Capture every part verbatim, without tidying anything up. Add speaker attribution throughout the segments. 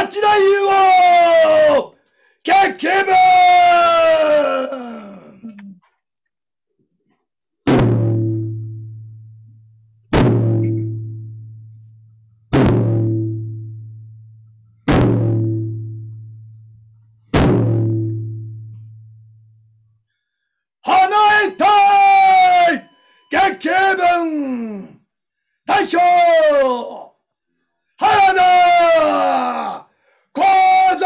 Speaker 1: 八大竜王決起文花江隊決起文代表原田幸三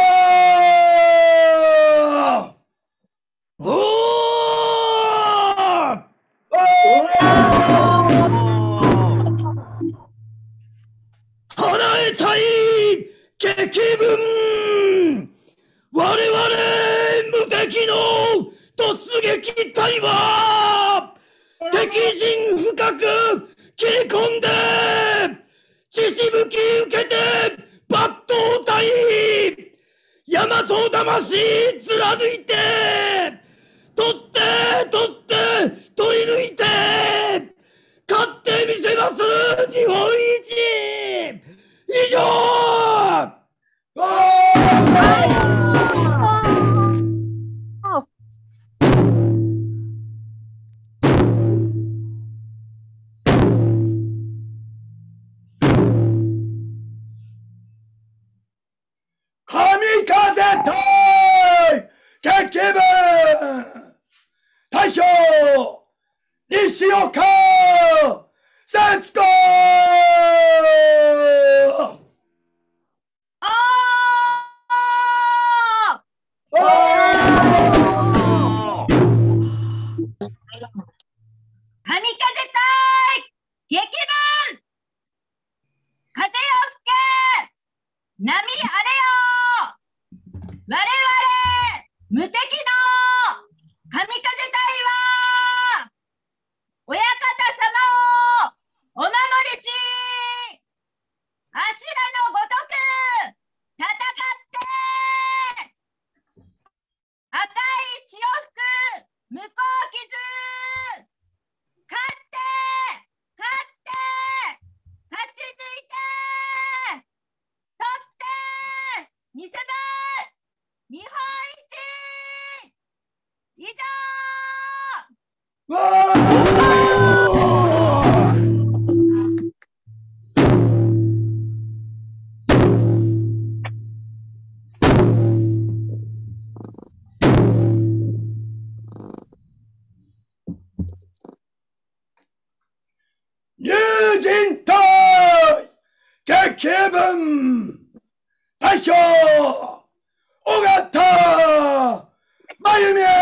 Speaker 1: おー花江隊決起文我々無敵の突撃隊は敵陣深く切り込んで血しぶき受けて抜刀隊大和魂貫いて取って取って取り抜いて勝ってみせます日本一以上神風隊決起文代表西岡節子
Speaker 2: 神風隊激文風よ吹け波あれよ我々無敵の神風隊は親方様をお守りしあしらのごとく戦って赤い血を吹く向こう傷勝って勝って勝ち抜いて取ってみせます日本一以上
Speaker 1: わ龍神隊決起文代表尾形真由美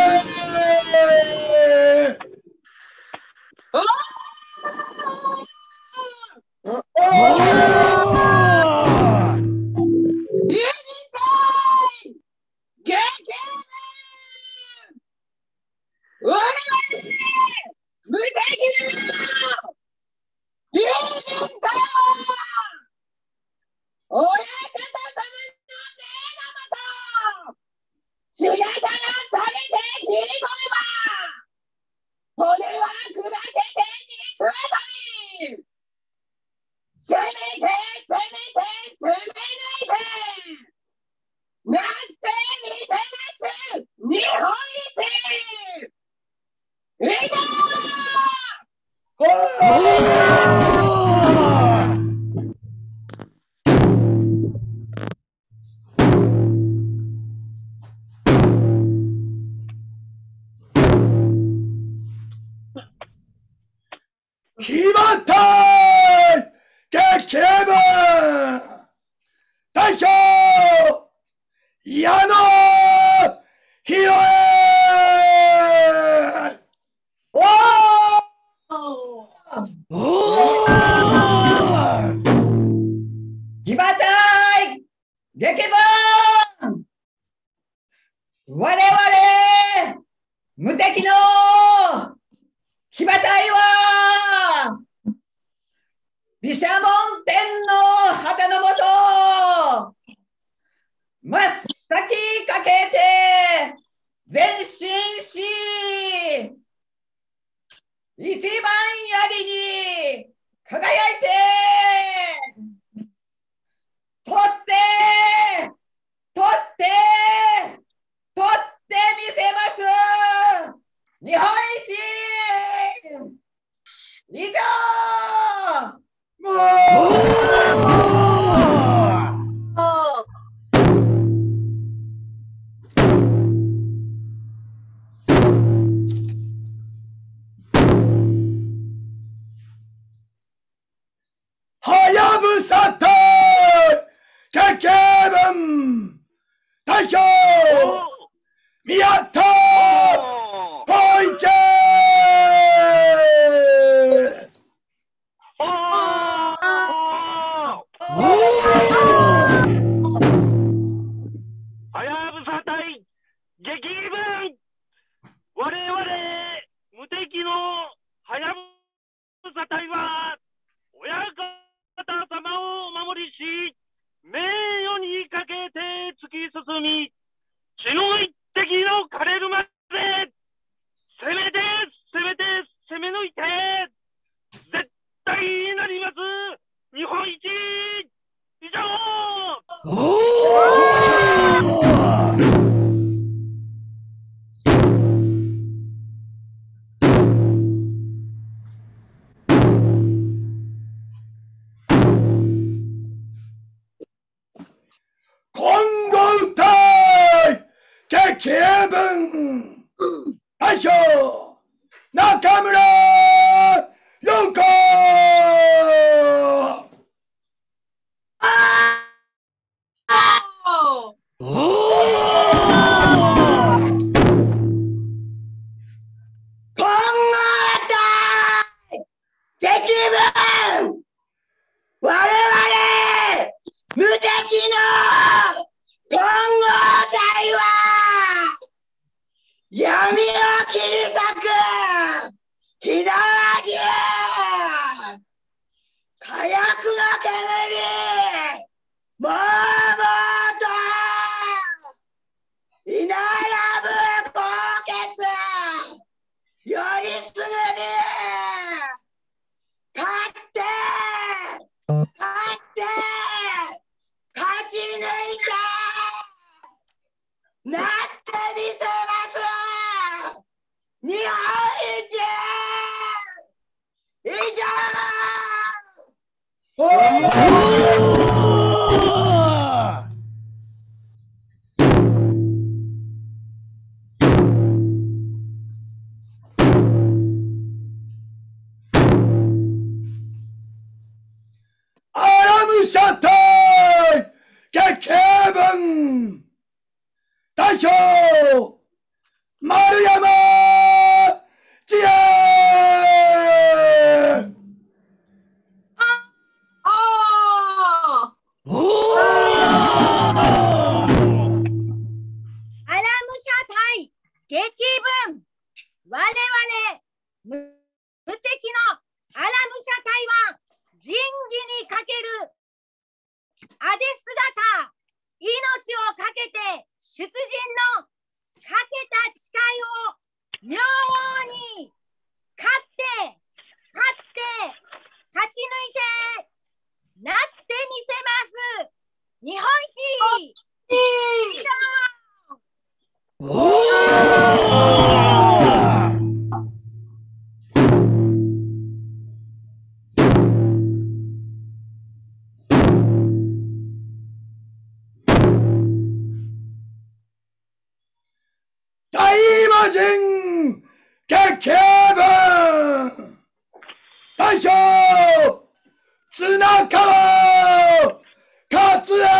Speaker 1: 騎馬隊決起文代表矢野博恵おお
Speaker 3: 騎馬隊激文我々無敵の騎馬隊は毘沙門天の旗のもと真っ先かけて前進し一番槍に輝いて取って
Speaker 4: 進み、血の一滴の枯れるまで、攻めて、攻めて、攻め抜いて、絶対になります、日本一以上。
Speaker 1: 今後歌い激文代表中村陽子。
Speaker 5: 無敵の混合体は闇を切り裂く火縄銃、火薬の煙、もうもうと稲やぶ高血、よりすぐり勝って勝って勝ち抜いてなってみせます日本一以上。
Speaker 1: アラム社隊激文代表丸山知恵。
Speaker 2: アラム社隊激文、我々無無敵のアラム社隊は仁義にかけるあで姿、命をかけて出陣のかけた誓いを妙に勝って勝って勝ち抜いてなってみせます日本一以上。
Speaker 1: 大魔神激文代表綱川勝栄。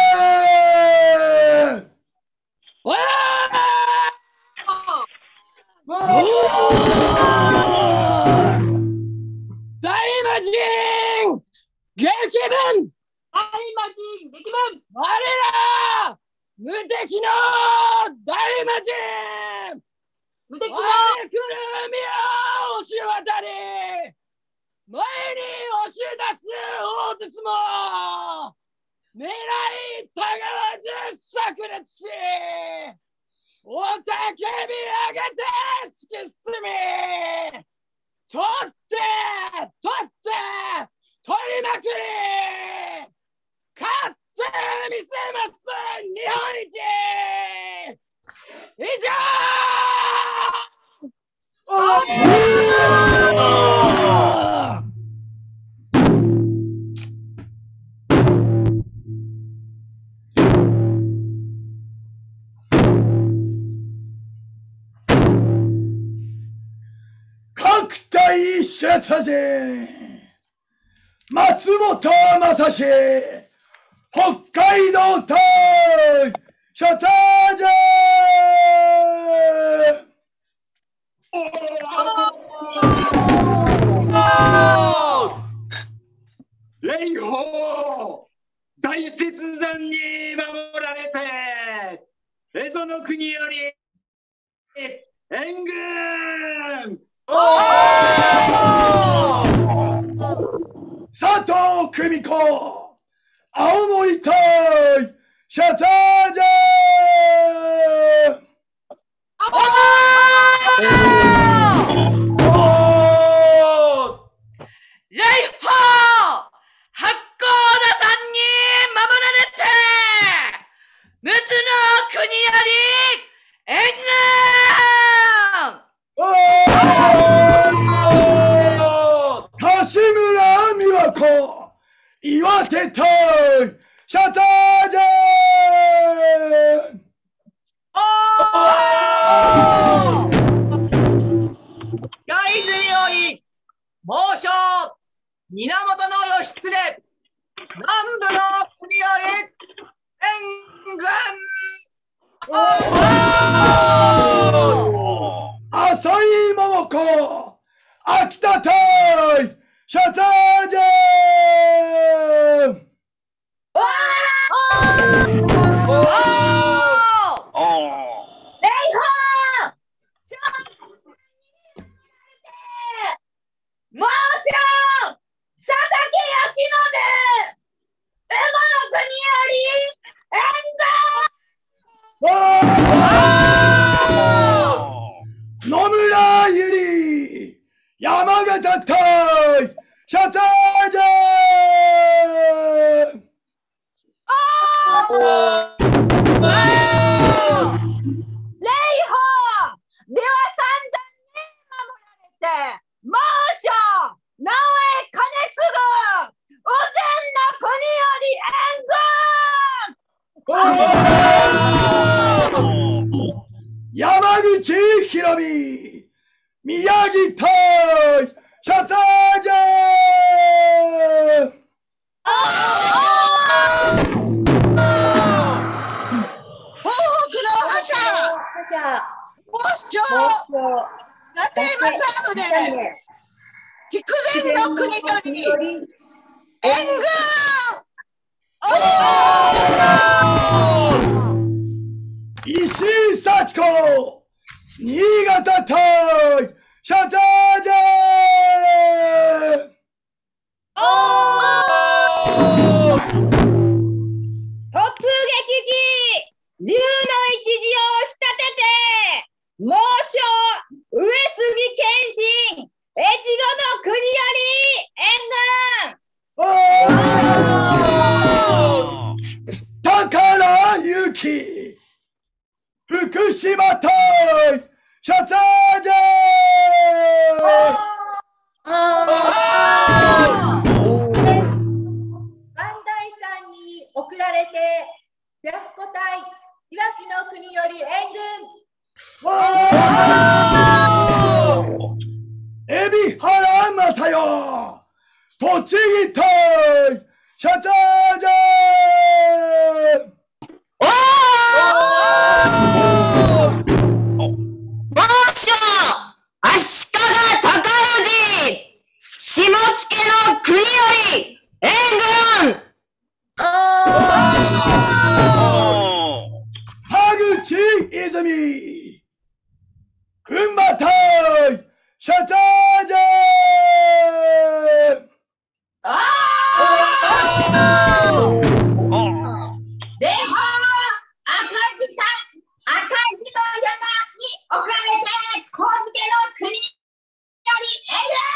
Speaker 4: 大魔神激文、
Speaker 2: 大魔神激文、
Speaker 4: 我ら無敵の大魔神、
Speaker 2: 無敵の
Speaker 4: 我来る宮を押し渡り、前に押し出す大筒も狙いたがわず炸裂し、雄たけび上げて突き進み、取って取って取りまくり、勝ってみせます日本一以上。
Speaker 1: 各隊出陣松本正史北海道隊出陣。
Speaker 6: 礼法大雪山に守られて蝦夷の国より援軍
Speaker 1: 佐藤久美子青森隊出陣。
Speaker 3: 猛将、源義経、南部の国より援軍。
Speaker 1: 浅井桃子、秋田隊、シャツージェン。
Speaker 3: 猛将、佐竹義信、江戸の国より援
Speaker 1: 軍。野村ゆり、山形隊、シャツージェン。
Speaker 2: 礼法では散々に守られて、猛将、直江兼次、羽前の国より援軍。
Speaker 1: 山口ひろみ、宮城隊、シャツージェン。
Speaker 5: 東北の覇者、猛将、伊達政宗、筑前の国より援軍。
Speaker 1: 石井幸子、新潟隊、シャツージェン。
Speaker 3: 突撃機、竜の一字を仕立てて、猛将、上杉謙信、越後の国より援軍。
Speaker 1: 宝ゆき、福島隊、シャツージェン。
Speaker 5: 磐梯山に送られて、白虎隊、いわきの国より援軍。
Speaker 1: 海老原正代、栃木隊、シャツージェン。
Speaker 2: 猛将、足利尊氏、下野の国より援軍。
Speaker 1: 田口泉、群馬隊、シャツージェン。
Speaker 3: 礼法、赤木さん、赤木の山に送られて、神津家の国より援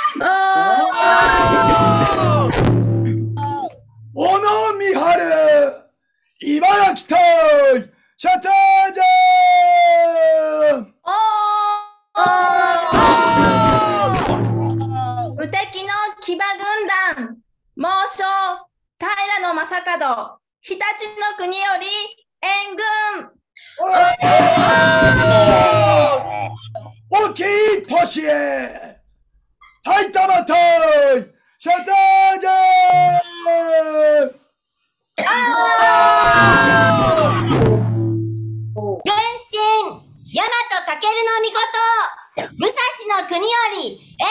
Speaker 3: 軍。
Speaker 1: 小野美春、茨城隊、シャツージェン。
Speaker 7: 無敵の騎馬軍団、猛将、平将門、日立の国より援軍。
Speaker 1: 沖井俊恵、埼玉隊、シャツージェン。
Speaker 2: 軍神、大和尊の御事、武蔵の国より援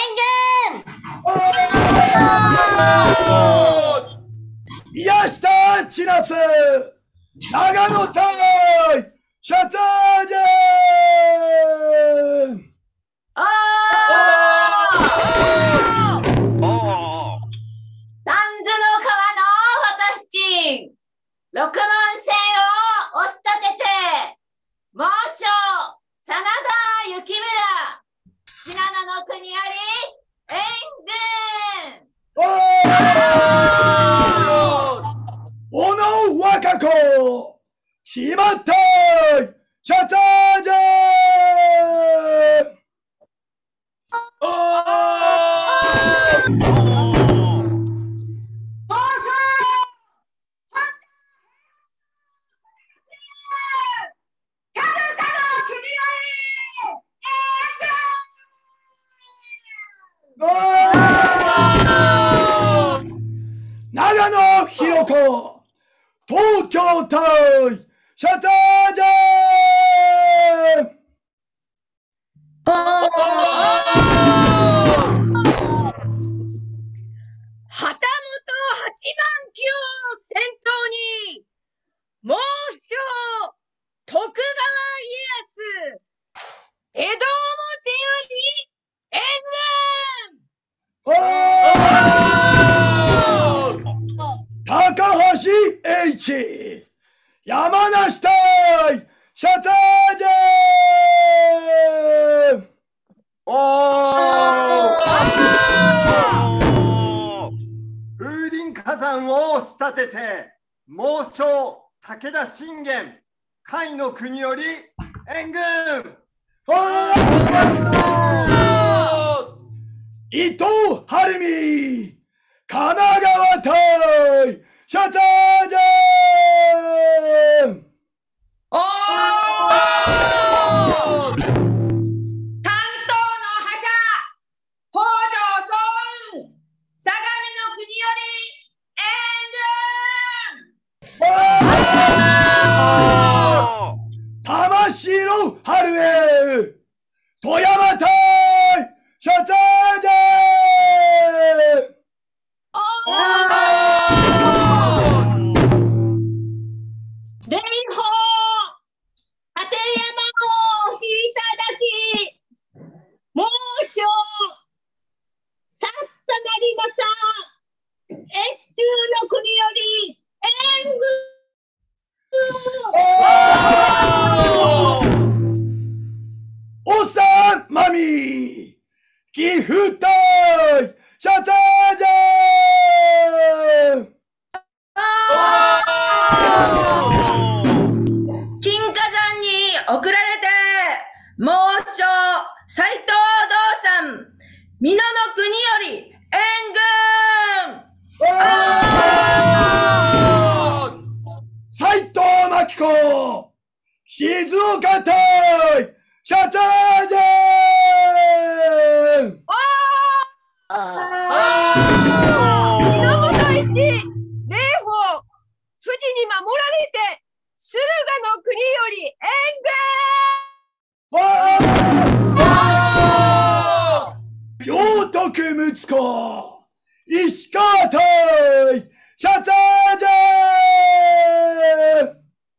Speaker 2: 軍。
Speaker 1: 宮下千夏、長野隊、シャツージェン。
Speaker 2: 三途の川の私ちん、六門線を押し立てて、猛将、真田幸村、信濃の国より援軍。
Speaker 1: 小野若子、千葉隊、シャツージェン。ゴー岡、東京対シャタージャン。
Speaker 3: 旗本八幡宮を先頭に猛将徳川家康江戸表より援
Speaker 1: 軍。高橋英一、山梨対シャタージャン。
Speaker 8: おー風林火山を押し立てて猛将武田信玄甲斐の国より援軍。
Speaker 1: 伊藤晴美、神奈川対シャタージャン。
Speaker 3: おー関東の覇者北条早雲相模の国より援軍。
Speaker 1: 玉城春江、富山対シャタージャン。
Speaker 3: 霊峰立山をおしいただき猛将さっさなりまさ越中の国より援軍。
Speaker 1: おっさんまみ、岐阜対シャタージャン。
Speaker 7: 金華山に送られて猛将斎藤道三、美濃の国より援軍。
Speaker 1: 斎藤真希子、静岡対シャタージャン。
Speaker 3: 源一、霊峰、富士に守られて駿河の国より援軍。
Speaker 1: 行徳睦子、石川対シャタージャン。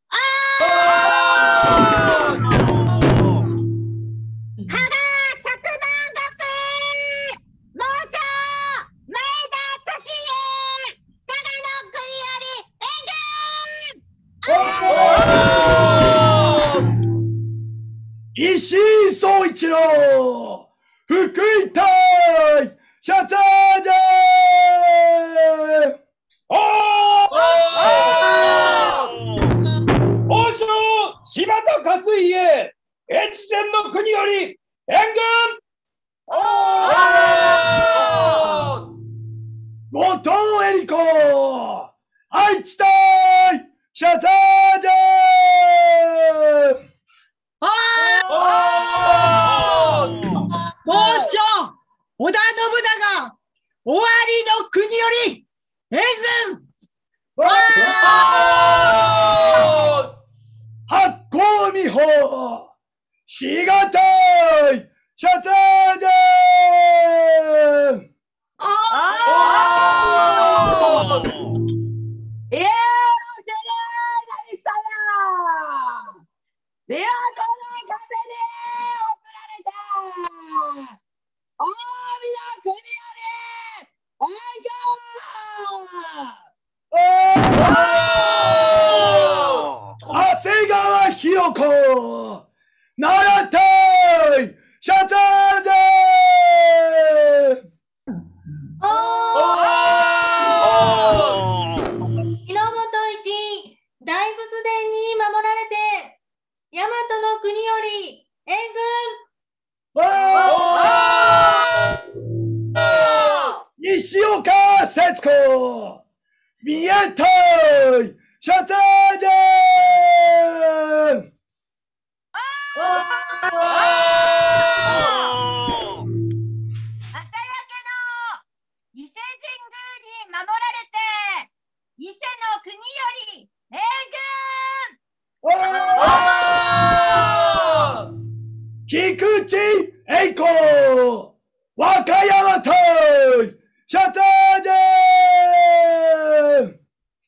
Speaker 1: 石井総一郎、福井対シャタージャン。
Speaker 4: 王将柴田勝家、越前の国より援軍。
Speaker 1: 後藤恵理子、愛知対シャタージャン。
Speaker 5: 猛将織田信長、尾張の国より援軍。
Speaker 1: 八甲美穂、滋賀対シャタージャン。
Speaker 5: いやー、せれーなみさな。琵琶湖の風に送られた近江の国より援軍。
Speaker 1: 長谷川博子、奈良対シャタージャン。
Speaker 7: 源一、大仏殿に守られて大和の国より援
Speaker 1: 軍。西岡節子、三重対シャタージャン。 口栄光和歌山隊シャツージェン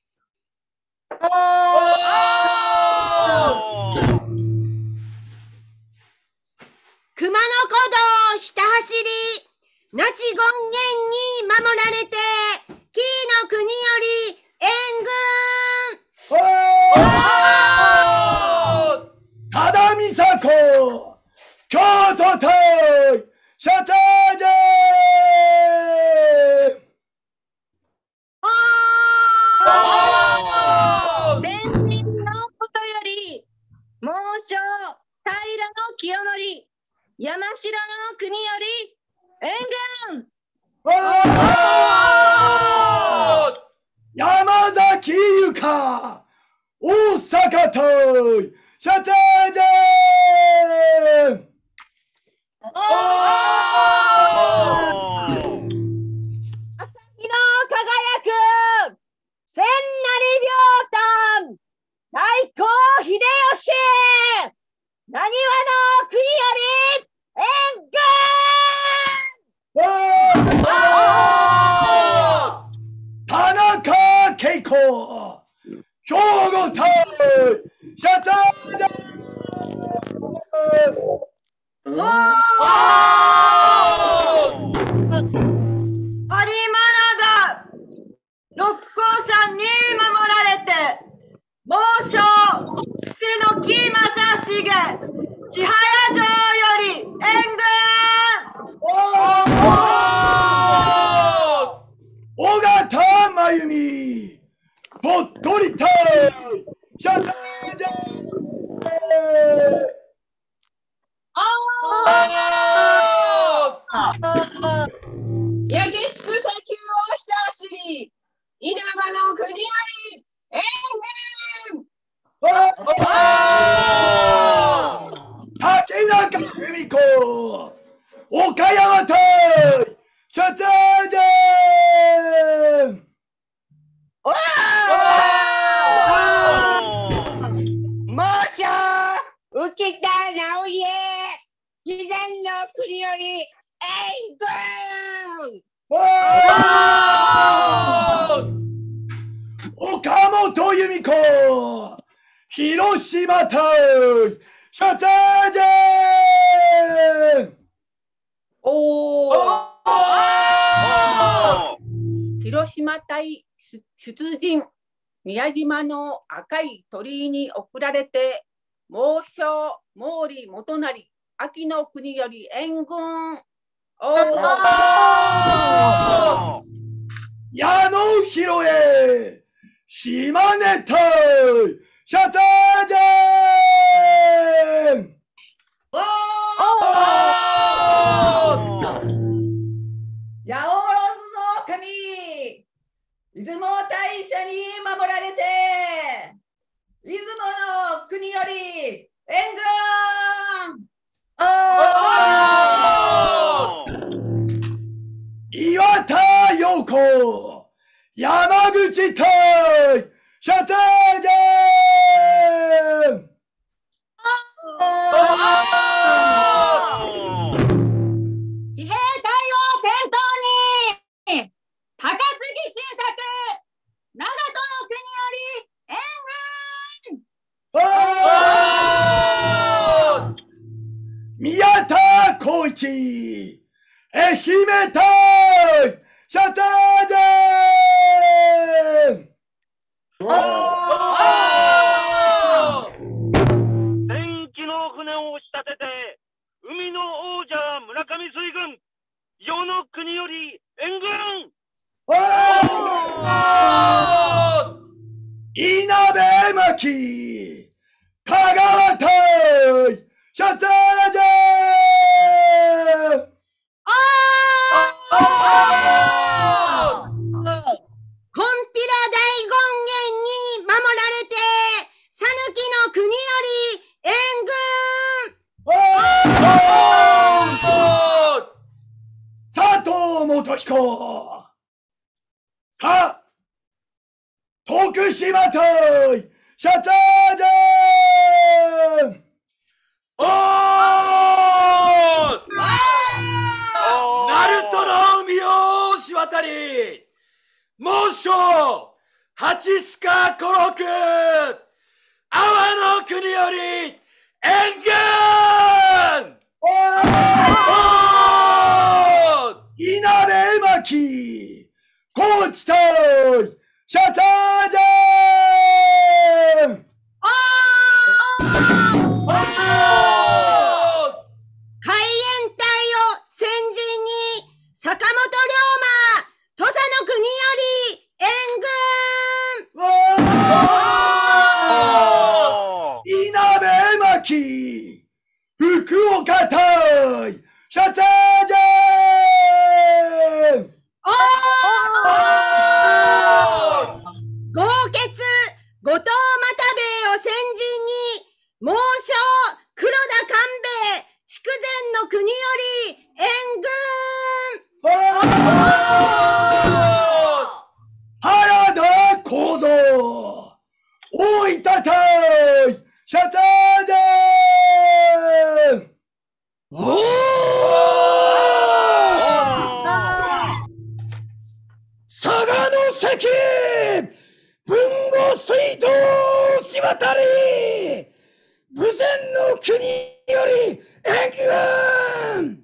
Speaker 9: 熊野古道ひた走り那智権現に守られて紀の国より援軍
Speaker 1: 多田美佐子京都隊シャツージェン
Speaker 7: 前人のことより猛将平清盛山城の国より援軍
Speaker 1: 山崎ゆか大阪隊シャツージェン
Speaker 3: 朝日の輝く千成秒間太閤秀吉なにわの国より援
Speaker 1: 田中恵子兵庫隊シャツージェン
Speaker 9: 有馬灘六甲山に守られて猛将瀬木正成千早城より援軍
Speaker 1: 尾形真由美鳥取隊シャツージェン
Speaker 5: 焼きつく砂丘をひた走り稲葉の国より援
Speaker 1: 竹中文子岡山隊シャツージェン
Speaker 5: 猛将浮田直家悲願の国より援軍
Speaker 1: 岡本由美子広島隊シャツージェン
Speaker 10: お広島隊出陣宮島の赤い鳥居に送られて猛将毛利元就秋の国より援軍
Speaker 1: 矢野広江島根隊シャツージェン
Speaker 4: 八百万の神出雲大社に守られて出雲の国より援軍
Speaker 1: 岩田陽子山口隊シャツージェン
Speaker 3: 騎兵隊を先頭に高杉晋作長門の国より援軍
Speaker 1: 宮田浩一愛媛隊シャツージェン
Speaker 11: 戦機の船を仕立てて海の王者村上水軍世の国より援軍
Speaker 1: 稲部真希香川隊シャツージェン
Speaker 9: コンピラ大権現に守られて讃岐の国より援
Speaker 1: 軍佐藤元彦か徳島隊シャツージェンおー
Speaker 8: 将八須賀五六阿波の国より援軍稲部巻高知隊シャタージャーン
Speaker 9: 海援隊を先陣に坂本龍馬土佐の国より援軍
Speaker 8: 稲部巻福岡隊シャタージャーン
Speaker 9: 豪傑後藤又兵衛を先陣に猛将黒田官兵衛筑前の国より援軍
Speaker 8: 原田幸三大分隊シャタージャーンお
Speaker 1: 佐賀の関豊後水道し渡り豊前の国より援軍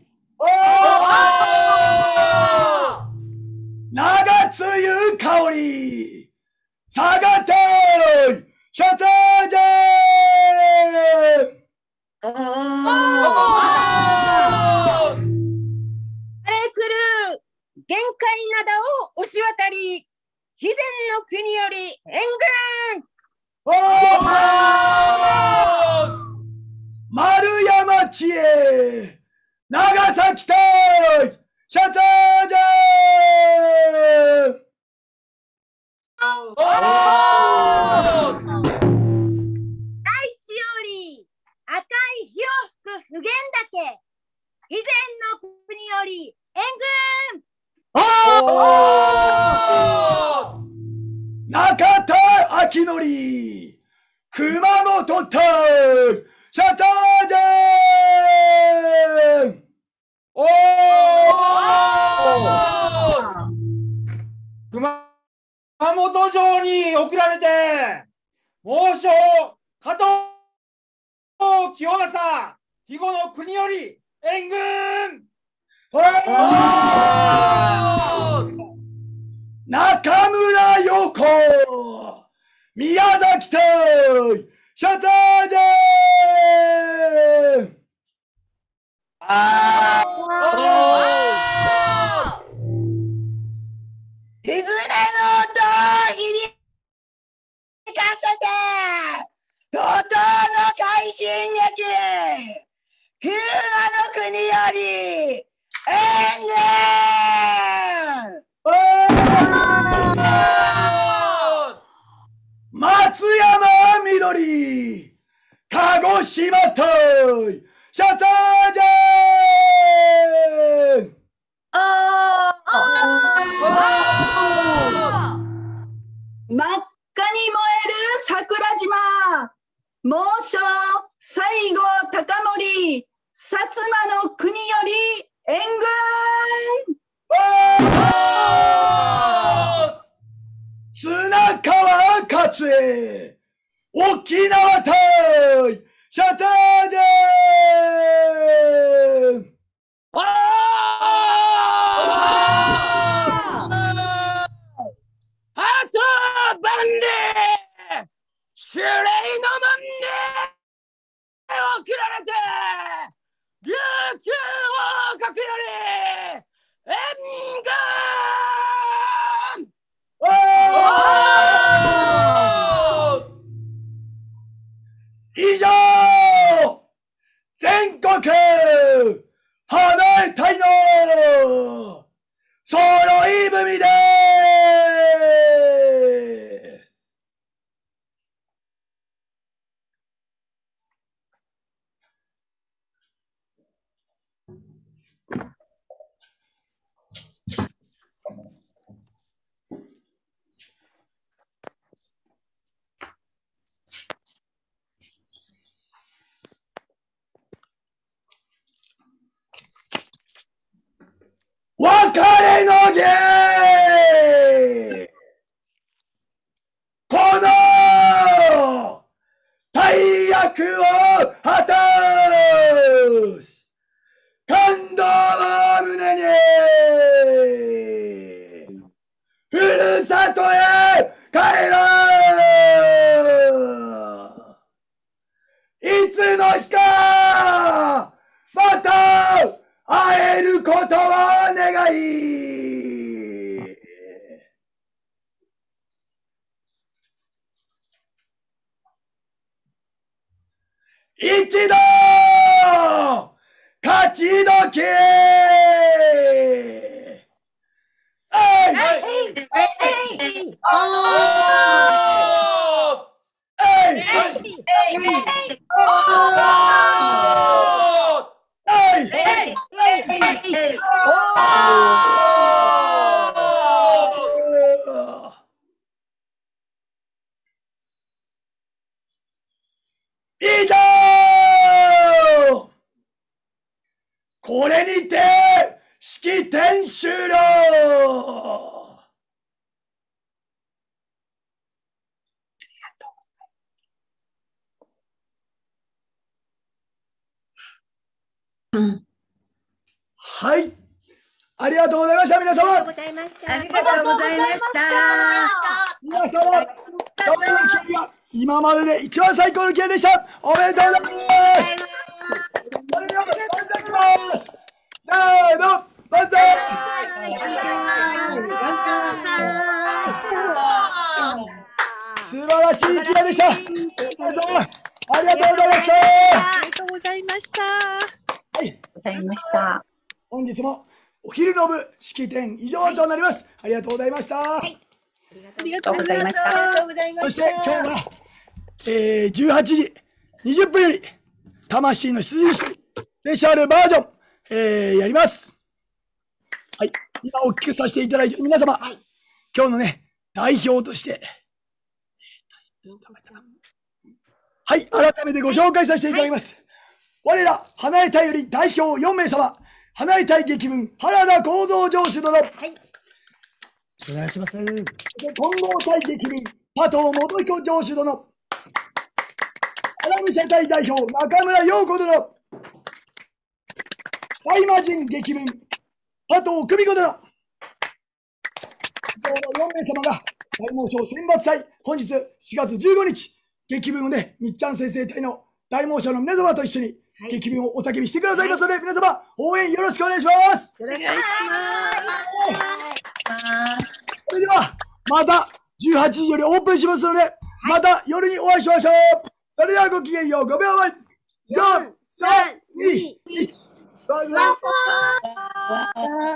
Speaker 8: 長津湯香り佐賀隊シャタージャーン
Speaker 9: あれ来る限界灘を押し渡り肥前の国より援軍
Speaker 8: 丸山知恵長崎隊シャタージャーン
Speaker 9: 大地より赤い火を吹く普賢岳肥前の国より援軍
Speaker 8: 中田昭則熊本隊シャタージャーンお
Speaker 6: 熊本城に送られて猛将加藤清正肥後の国より援軍
Speaker 8: 中村陽子宮崎隊シャタージャーンあ
Speaker 5: いずれの音を響かせて怒涛の快進撃日向の国より援軍
Speaker 8: 松山みどり鹿児島隊シャタージャーン
Speaker 9: 真っ赤に燃える桜島猛将西郷隆盛薩摩の国より援
Speaker 8: 綱川勝恵沖縄隊シャタージャーン
Speaker 4: ハートバンデー守礼の門に送られて琉球王国より援軍
Speaker 8: 以上全国花江隊の揃い踏みです。 役を果たし、感動を胸に、ふるさとへ帰ろう。いつの日か、また会えることを願い、一度勝ちどけ。えい以上、これにて式典終了。はい、ありがとうございました。皆様、
Speaker 5: ありがとうございました。ありがとうございました。
Speaker 8: 皆様、今日の記録が今までで一番最高の記録でした。おめでとうございます。それでは、万歳します。せーの、万歳。素晴らしい記録でした。皆様、ありがとうございました。
Speaker 5: ありがとうございました。
Speaker 8: はい、
Speaker 10: ございました。
Speaker 8: 本日もお昼の部式典以上となります。ありがとうございました。はい、
Speaker 5: ありがとうございました。ありがとうございました。
Speaker 8: そして今日は、えー、じゅうはちじにじゅっぷんより魂の出陣式スペシャルバージョン、えー、やります。はい、今お聞きさせていただいている皆様、はい、今日のね代表として、はい、改めてご紹介させていただきます。はい、我ら花江隊より代表よんめいさま、花江隊劇文原田幸三城主殿、はい、お願いします。金剛隊劇文加藤元彦城主殿、荒武者隊代表中村陽子殿、大魔神劇文加藤久美子殿、以上のよんめいさまが大猛将選抜隊、本日しがつじゅうごにち劇文をね、みっちゃん先生隊の大猛将の皆様と一緒に劇文をおたけびしてくださいますので、はい、皆様応援よろしくお願いします。
Speaker 5: よろしくお願いします。
Speaker 8: それではまたじゅうはちじよりオープンしますので、はい、また夜にお会いしましょう。それではごきげんよう。ごびょうまえ。よん、さん、に、いち。